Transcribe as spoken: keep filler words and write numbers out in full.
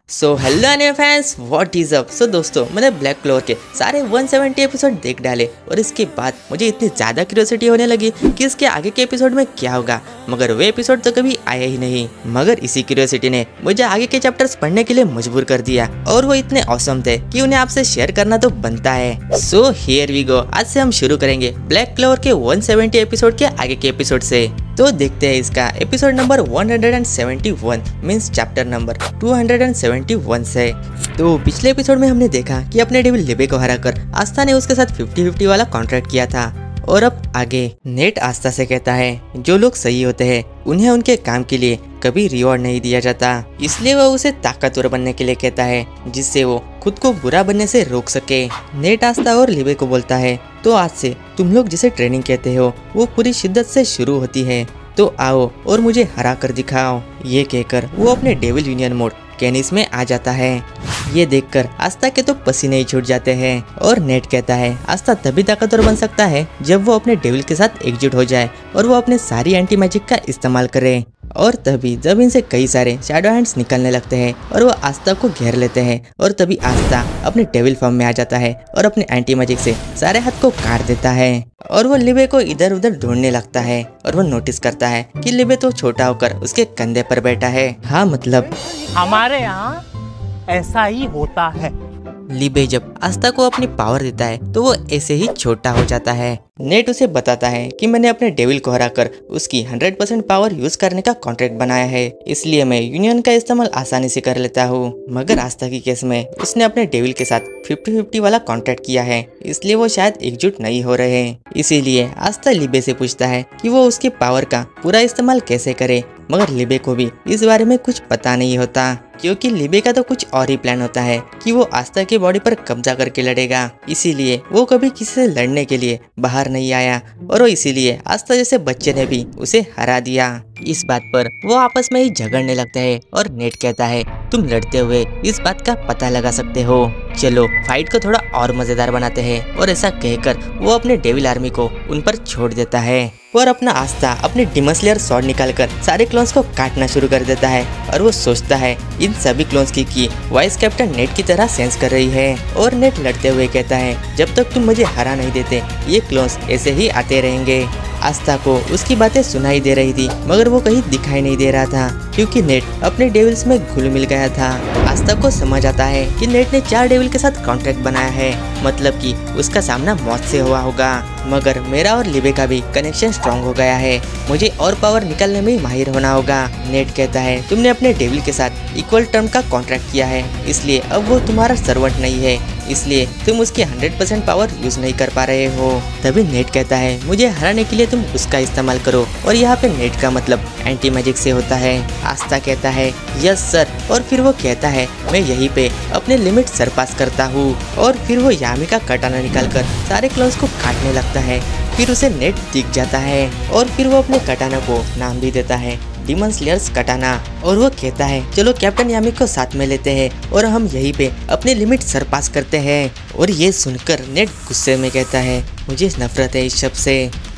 So hello anime fans, what is up. So दोस्तों, मैंने black clover के सारे एक सौ सत्तर एपिसोड देख डाले और इसके बाद मुझे इतनी ज़्यादा क्यूरियोसिटी होने लगी कि इसके आगे के एपिसोड में क्या होगा, मगर वे एपिसोड तो कभी आए ही नहीं। मगर इसी क्यूरियोसिटी ने मुझे आगे के चैप्टर्स पढ़ने के लिए मजबूर कर दिया और वो इतने औसम थे कि उन्हें आपसे शेयर करना तो बनता है। So here we go. आज से हम शुरू करेंगे ब्लैक क्लोवर के एक सौ सत्तर एपिसोड के आगे के एपिसोड से। तो देखते हैं इसका एपिसोड नंबर एक सौ इकहत्तर मींस चैप्टर नंबर दो सौ इकहत्तर से। तो पिछले एपिसोड में हमने देखा कि अपने डेविल लिबे को हराकर आस्था ने उसके साथ फिफ्टी फिफ्टी वाला कॉन्ट्रैक्ट किया था। और अब आगे नेट आस्था से कहता है जो लोग सही होते हैं उन्हें उनके काम के लिए कभी रिवॉर्ड नहीं दिया जाता, इसलिए वो उसे ताकतवर बनने के लिए कहता है जिससे वो खुद को बुरा बनने से रोक सके। नेट आस्था और लिबे को बोलता है तो आज से तुम लोग जिसे ट्रेनिंग कहते हो वो पूरी शिद्दत से शुरू होती है, तो आओ और मुझे हरा कर दिखाओ। ये कहकर वो अपने डेविल यूनियन मोड कैनिस में आ जाता है। ये देखकर आस्था के तो पसीने ही छूट जाते हैं और नेट कहता है आस्था तभी ताकतवर बन सकता है जब वो अपने डेविल के साथ एकजुट हो जाए और वो अपने सारी एंटी मैजिक का इस्तेमाल करे। और तभी जब इनसे कई सारे शैडो हैंड्स निकलने लगते हैं और वो आस्था को घेर लेते हैं और तभी आस्था अपने डेविल फॉर्म में आ जाता है और अपने एंटी मैजिक से सारे हाथ को काट देता है। और वो लिबे को इधर उधर ढूंढने लगता है और वो नोटिस करता है कि लिबे तो छोटा होकर उसके कंधे पर बैठा है। हाँ मतलब हमारे यहाँ ऐसा ही होता है। लिबे जब आस्था को अपनी पावर देता है तो वो ऐसे ही छोटा हो जाता है। नेट उसे बताता है कि मैंने अपने डेविल को हराकर उसकी हंड्रेड परसेंट पावर यूज करने का कॉन्ट्रैक्ट बनाया है, इसलिए मैं यूनियन का इस्तेमाल आसानी से कर लेता हूँ। मगर आस्था की केस में उसने अपने डेविल के साथ फिफ्टी फिफ्टी वाला कॉन्ट्रैक्ट किया है, इसलिए वो शायद एकजुट नहीं हो रहे हैं। इसीलिए आस्था लिबे से पूछता है कि वो उसकी पावर का पूरा इस्तेमाल कैसे करे, मगर लिबे को भी इस बारे में कुछ पता नहीं होता क्योंकि लिबे का तो कुछ और ही प्लान होता है कि वो आस्था की बॉडी पर कब्जा करके लड़ेगा। इसीलिए वो कभी किसी से लड़ने के लिए बाहर नहीं आया और वो इसीलिए आस्था जैसे बच्चे ने भी उसे हरा दिया। इस बात पर वो आपस में ही झगड़ने लगते हैं और नेट कहता है तुम लड़ते हुए इस बात का पता लगा सकते हो, चलो फाइट को थोड़ा और मजेदार बनाते हैं। और ऐसा कहकर वो अपने डेविल आर्मी को उन पर छोड़ देता है और अपना आस्था अपने डिमन स्लेयर स्वॉर्ड निकालकर सारे क्लोन्स को काटना शुरू कर देता है। और वो सोचता है इन सभी क्लोन्स की की वाइस कैप्टन नेट की तरह सेंस कर रही है। और नेट लड़ते हुए कहता है जब तक तुम मुझे हरा नहीं देते ये क्लोन्स ऐसे ही आते रहेंगे। आस्था को उसकी बातें सुनाई दे रही थी मगर वो कहीं दिखाई नहीं दे रहा था क्योंकि नेट अपने डेविल्स में घुल मिल गया था। आस्था को समझ आता है कि नेट ने चार डेविल के साथ कॉन्ट्रैक्ट बनाया है, मतलब कि उसका सामना मौत से हुआ होगा। मगर मेरा और लिबे का भी कनेक्शन स्ट्रांग हो गया है, मुझे और पावर निकालने में माहिर होना होगा। नेट कहता है तुमने अपने डेविल के साथ इक्वल टर्म का कॉन्ट्रैक्ट किया है, इसलिए अब वो तुम्हारा सर्वेंट नहीं है, इसलिए तुम उसकी हंड्रेड परसेंट पावर यूज नहीं कर पा रहे हो। तभी नेट कहता है मुझे हराने के लिए तुम उसका इस्तेमाल करो, और यहाँ पे नेट का मतलब एंटी मैजिक से होता है। आस्था कहता है यस सर, और फिर वो कहता है मैं यहीं पे अपने लिमिट सरपास करता हूँ। और फिर वो यामी का कटाना निकालकर सारे क्लोन्स को काटने लगता है। फिर उसे नेट दिख जाता है और फिर वो अपने कटाना को नाम भी देता है डिमन स्लेयर्स कटाना। और वो कहता है चलो कैप्टन यामी को साथ में लेते हैं और हम यहीं पे अपने लिमिट सरपास करते हैं। और ये सुनकर नेट गुस्से में कहता है मुझे नफरत है इस शब्द से।